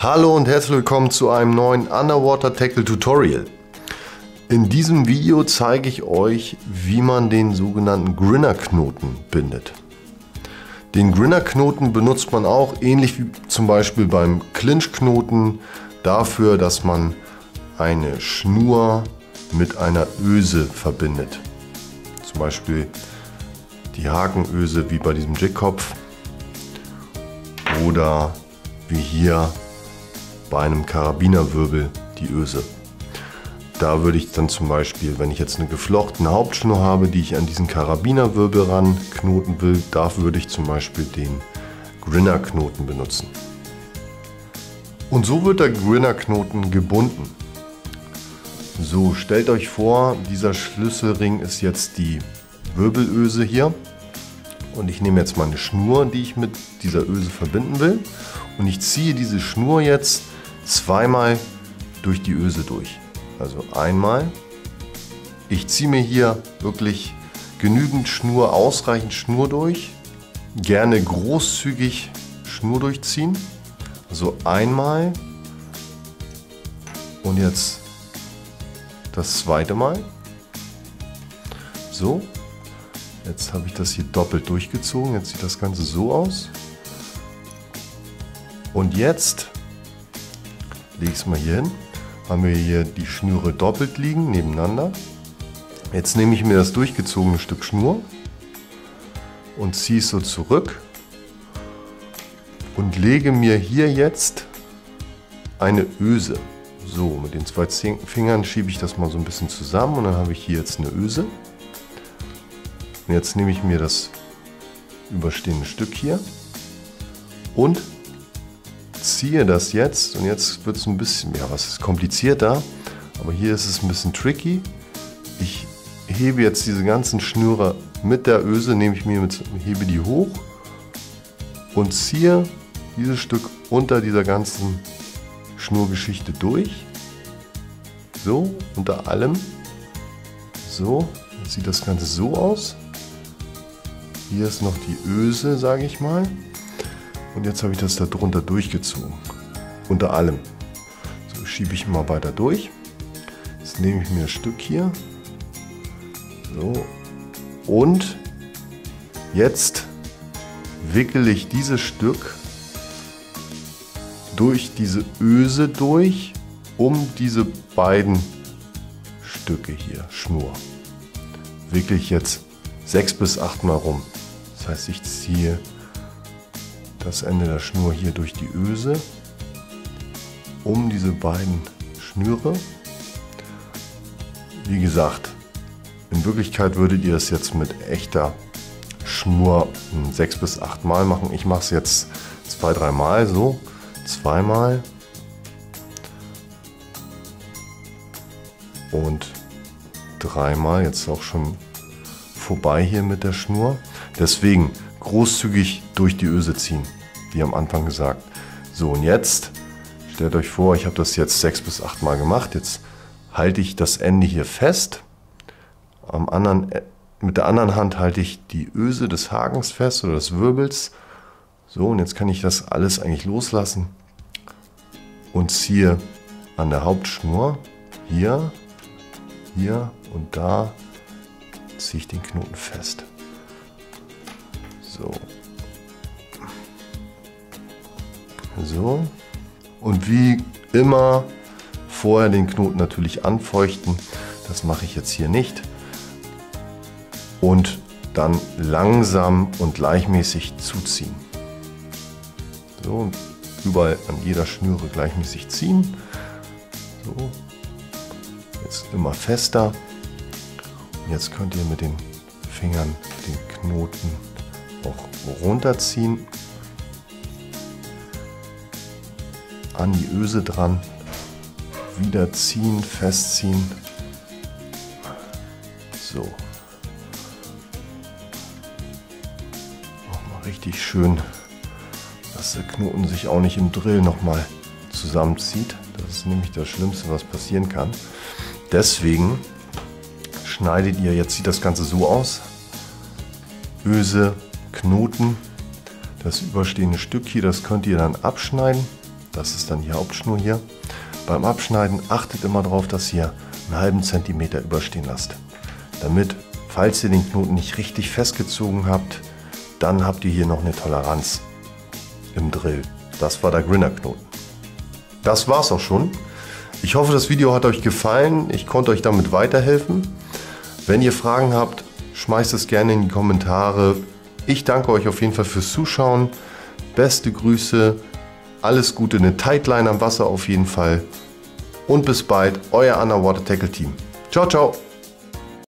Hallo und herzlich willkommen zu einem neuen Underwater Tackle Tutorial. In diesem Video zeige ich euch, wie man den sogenannten Grinner-Knoten bindet. Den Grinner-Knoten benutzt man auch ähnlich wie zum Beispiel beim Clinch-Knoten dafür, dass man eine Schnur mit einer Öse verbindet. Zum Beispiel die Hakenöse wie bei diesem Jigkopf oder wie hier bei einem Karabinerwirbel die Öse. Da würde ich dann zum Beispiel, wenn ich jetzt eine geflochtene Hauptschnur habe, die ich an diesen Karabinerwirbel ran knoten will, dafür würde ich zum Beispiel den Grinner-Knoten benutzen. Und so wird der Grinner-Knoten gebunden. So, stellt euch vor, dieser Schlüsselring ist jetzt die Wirbelöse hier. Und ich nehme jetzt meine Schnur, die ich mit dieser Öse verbinden will. Und ich ziehe diese Schnur jetzt zweimal durch die Öse durch. Also einmal. Ich ziehe mir hier wirklich genügend Schnur, ausreichend Schnur durch. Gerne großzügig Schnur durchziehen. Also einmal. Und jetzt das zweite Mal. So. Jetzt habe ich das hier doppelt durchgezogen. Jetzt sieht das Ganze so aus. Und jetzt lege ich es mal hier hin. Haben wir hier die Schnüre doppelt liegen, nebeneinander. Jetzt nehme ich mir das durchgezogene Stück Schnur und ziehe es so zurück und lege mir hier jetzt eine Öse. So, mit den zwei Fingern schiebe ich das mal so ein bisschen zusammen und dann habe ich hier jetzt eine Öse. Und jetzt nehme ich mir das überstehende Stück hier und ziehe das jetzt, und jetzt wird es ein bisschen, ja, was ist komplizierter, aber hier ist es ein bisschen tricky. Ich hebe jetzt diese ganzen Schnüre mit der Öse, hebe die hoch und ziehe dieses Stück unter dieser ganzen Schnurgeschichte durch. So, unter allem. So, jetzt sieht das Ganze so aus. Hier ist noch die Öse, sage ich mal. Und jetzt habe ich das da drunter durchgezogen. Unter allem. So, schiebe ich mal weiter durch. Jetzt nehme ich mir ein Stück hier. So. Und jetzt wickele ich dieses Stück durch diese Öse durch, um diese beiden Stücke hier, Schnur. Wickele ich jetzt 6 bis 8 Mal rum. Das heißt, ich ziehe das Ende der Schnur hier durch die Öse, um diese beiden Schnüre. Wie gesagt, in Wirklichkeit würdet ihr das jetzt mit echter Schnur 6 bis 8 Mal machen. Ich mache es jetzt 2-3 Mal so. Zweimal und 3-mal. Jetzt auch schon vorbei hier mit der Schnur. Deswegen großzügig durch die Öse ziehen, wie am Anfang gesagt. So, und jetzt stellt euch vor, ich habe das jetzt 6 bis 8 Mal gemacht. Jetzt halte ich das Ende hier fest. Mit der anderen Hand halte ich die Öse des Hakens fest oder des Wirbels. So, und jetzt kann ich das alles eigentlich loslassen und ziehe an der Hauptschnur hier, hier und da ziehe ich den Knoten fest. So. So. Und wie immer vorher den Knoten natürlich anfeuchten. Das mache ich jetzt hier nicht. Und dann langsam und gleichmäßig zuziehen. So, überall an jeder Schnüre gleichmäßig ziehen. So. Jetzt immer fester. Und jetzt könnt ihr mit den Fingern den Knoten auch runterziehen. An die Öse dran. Wieder ziehen, festziehen. So. Nochmal richtig schön, dass der Knoten sich auch nicht im Drill nochmal zusammenzieht. Das ist nämlich das Schlimmste, was passieren kann. Deswegen schneidet ihr, jetzt sieht das Ganze so aus. Öse, Knoten, das überstehende Stück hier, das könnt ihr dann abschneiden. Das ist dann die Hauptschnur hier. Beim Abschneiden achtet immer darauf, dass ihr einen halben Zentimeter überstehen lasst. Damit, falls ihr den Knoten nicht richtig festgezogen habt, dann habt ihr hier noch eine Toleranz im Drill. Das war der Grinner-Knoten. Das war's auch schon. Ich hoffe, das Video hat euch gefallen. Ich konnte euch damit weiterhelfen. Wenn ihr Fragen habt, schmeißt es gerne in die Kommentare. Ich danke euch auf jeden Fall fürs Zuschauen. Beste Grüße, alles Gute, eine Tightline am Wasser auf jeden Fall. Und bis bald, euer Underwater Tackle Team. Ciao, ciao.